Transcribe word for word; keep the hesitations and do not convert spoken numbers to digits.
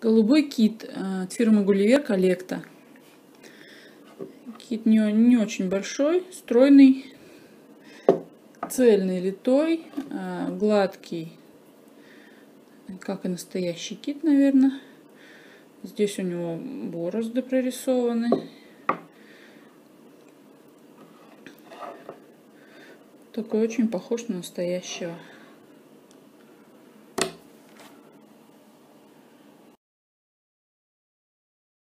Голубой кит от фирмы Гулливер Коллекта. Кит не, не очень большой, стройный, цельный, литой, гладкий, как и настоящий кит, наверное. Здесь у него борозды прорисованы. Такой очень похож на настоящего.